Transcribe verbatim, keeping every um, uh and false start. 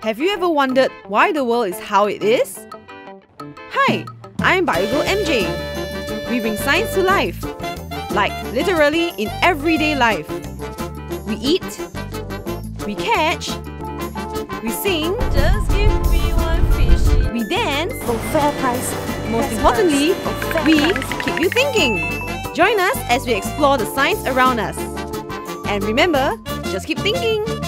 Have you ever wondered why the world is how it is? Hi, I'm BioGo M J. We bring science to life, like literally in everyday life. We eat, we catch, we sing, Just give me one fishy. we dance, for fair price. most Best importantly, price for fair we price. keep you thinking. Join us as we explore the science around us. And remember, just keep thinking.